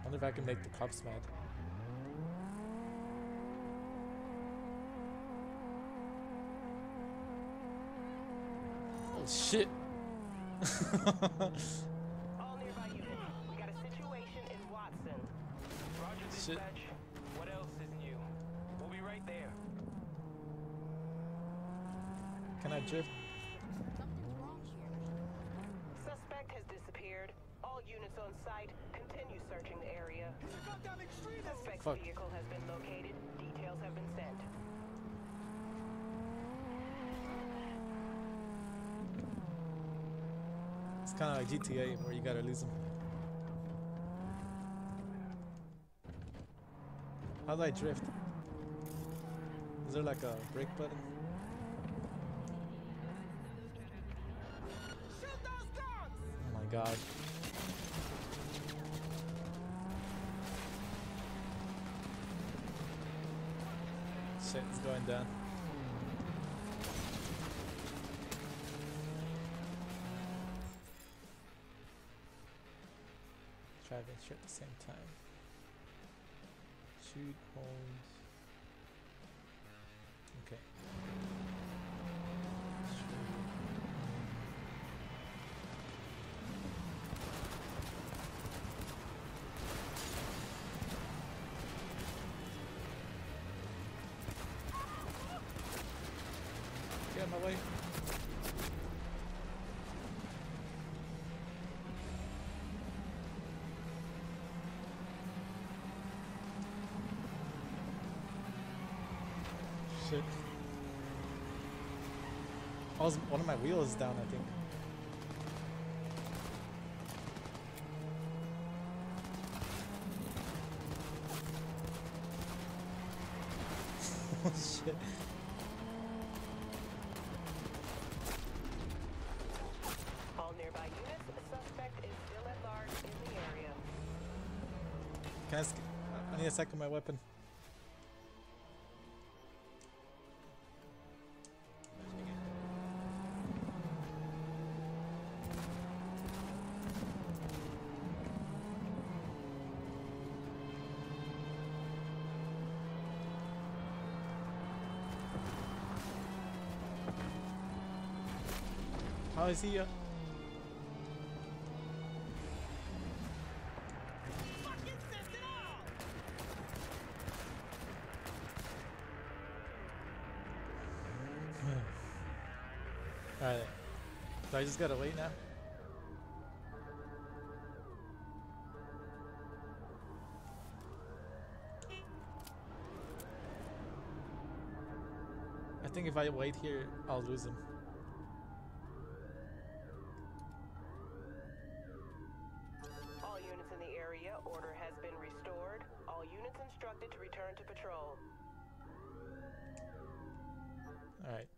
wonder if I can make the cops mad. Oh shit! All nearby units, we got a situation in Watson. Roger, dispatch. What else is new? We'll be right there. Can I drift? Something's wrong here. Suspect has disappeared. All units on site, continue searching the area. Suspect's Fuck. vehicle has been located. Details have been sent. It's kind of like GTA where you gotta lose them. How do I drift? Is there like a brake button? Oh my god. Shit, it's going down. Drive and shoot at the same time. Shoot, hold. Okay. Get out of my way. Shit. One of my wheels is down, I think. Oh shit. All nearby units, the suspect is still at large in the area. Can I need a second of my weapon. How is he? Alright. So I just gotta wait now? I think if I wait here, I'll lose him. All units in the area, order has been restored. All units instructed to return to patrol. Alright.